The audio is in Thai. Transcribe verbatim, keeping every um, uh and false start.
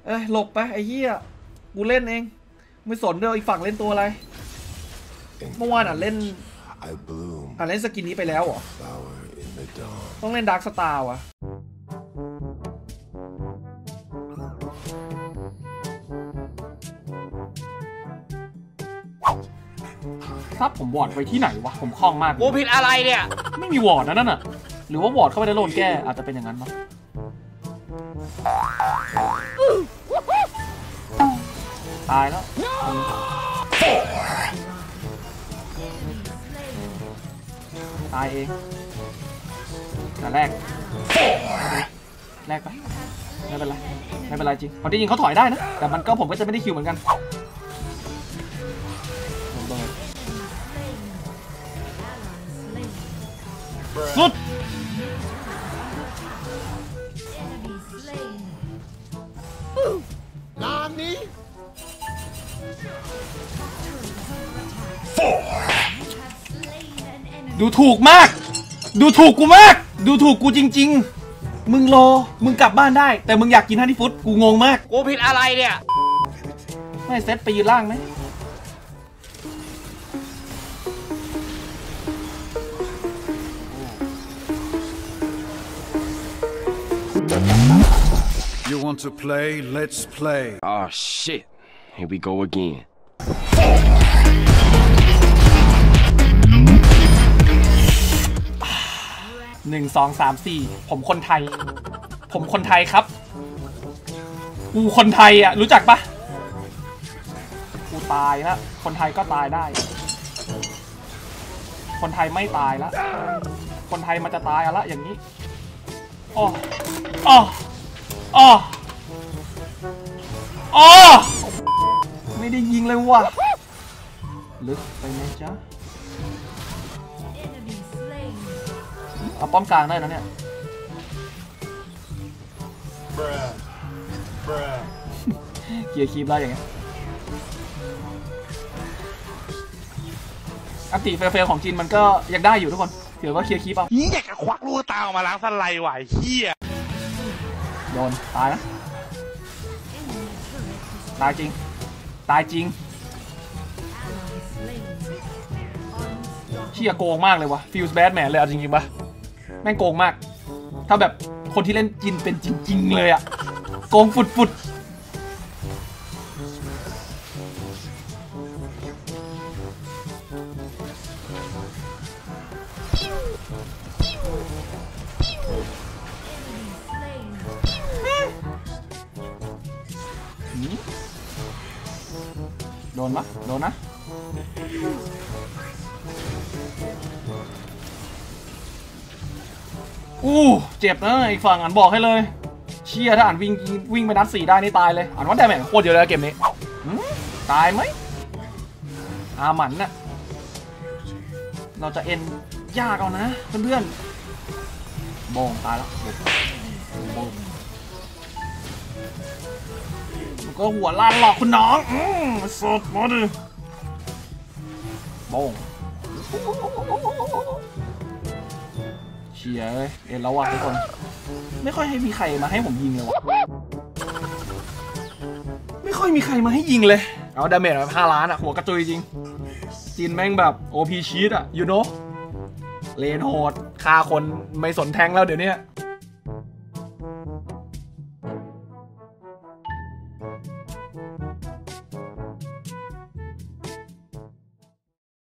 เอ้ยหลบไปไอ้เหี้ยกูเล่นเองไม่สนเดี๋ยวอีกฝั่งเล่นตัวอะไรเมื่อวานอ่ะเล่นอ่ะเล่นสกินนี้ไปแล้วเหรอต้องเล่นดาร์กสตาร์วะซับผมวอร์ดไปที่ไหนวะผมคล่องมากกูผิดอะไรเนี่ยไม่มีวอร์ดนั่นน่ะหรือว่าวอร์ดเข้าไปในโลนแก้อาจจะเป็นอย่างนั้นมั้งตายแล้วตายเองแต่แรกแรกไปไม่เป็นไรไม่เป็นไรจริงพอที่ยิงเขาถอยได้นะแต่มันก็ผมก็จะไม่ได้คิวเหมือนกันสุดงานนี้ดูถูกมากดูถูกกูมากดูถูกกูจริงๆมึงรอมึงกลับบ้านได้แต่มึงอยากกินฮันนี่ฟุตกูงงมากกูผิดอะไรเนี่ยไม่เซตไปยืนล่างไหม You want to play? Let's play. Oh shit. Here we go again. หนึ่งสองสามสี่ผมคนไทยผมคนไทยครับกูคนไทยอ่ะรู้จักปะกูตายแล้วคนไทยก็ตายได้คนไทยไม่ตายแล้วคนไทยมันจะตายอะละอย่างนี้อ๋ออ๋ออ๋ออ๋อไม่ได้ยิงเลยว่ะลึกไปไหมจ๊ะเอาป้อมกลางได้นะเนี่ยเกียร์คีบได้อย่างเงี้ยอันติเฟลของจีนมันก็ยังได้อยู่ทุกคนเดี๋ยวว่าเคลียร์คีบเอานี่อยากจะควักลูกตาออกมาล้างสไลด์ไหวเฮียโดนตายนะตายจริงตายจริงเชี่ยโกงมากเลยวะฟิลส์แบดแมนเลยเอาจริงๆปะแม่งโกงมากถ้าแบบคนที่เล่นจินเป็นจริงๆเลยอะโกงฟุดๆโดนปะโดนนะอู้เจ็บนะอีกฝั่งอันบอกให้เลยเชี่ยถ้าอ่านวิ่งวิ่งไปนัดสี่ได้นี่ตายเลยอ่านว่าได้แม่งโคตรเยอะเลยเกมนี้ตายไหมอาหมันน่ะเราจะเอ็นยากเอานะเพื่อนๆโบงตายแล้วโบงก็หัวล้านหลอกคุณน้องสดมาดิโบงเชียร์เลยเอ็นแล้วว่ะทุกคนไม่ค่อยให้มีใครมาให้ผมยิงเลยวะไม่ค่อยมีใครมาให้ยิงเลยเอาดาเมจแบบห้าล้านอะหัวกระจุยจริงจีนแม่งแบบโอพีชีตอะยูโนเลนโหดฆ่าคนไม่สนแทงแล้วเดี๋ยวนี้